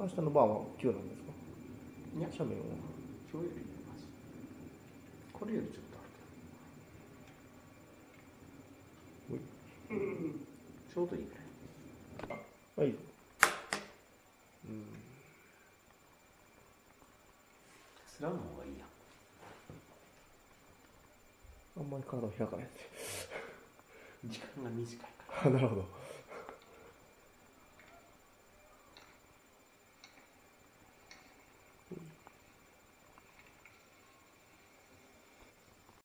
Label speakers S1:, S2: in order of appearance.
S1: 明日のバーは急なんですか？
S2: いや、
S1: 斜面は
S2: 今日より見ます。これよりちょっとあるけど。ちょうどいいぐらい。
S1: はい。
S2: スラムの方がいいや。
S1: あんまり体を開かないんで
S2: 時間が短いから。
S1: なるほど。